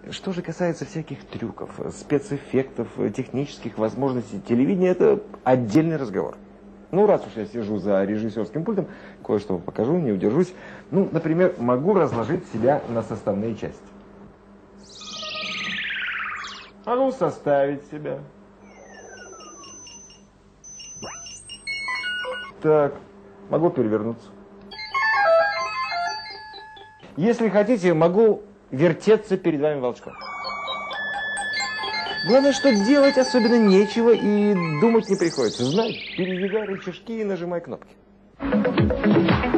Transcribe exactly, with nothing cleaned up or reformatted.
Что же касается всяких трюков, спецэффектов, технических возможностей телевидения, это отдельный разговор. Ну, раз уж я сижу за режиссерским пультом, кое-что покажу, не удержусь. Ну, например, могу разложить себя на составные части. Могу составить себя. Так, могу перевернуться. Если хотите, могу вертеться перед вами волчком. Главное, что делать особенно нечего и думать не приходится. Знай, передвигай рычажки и нажимай кнопки.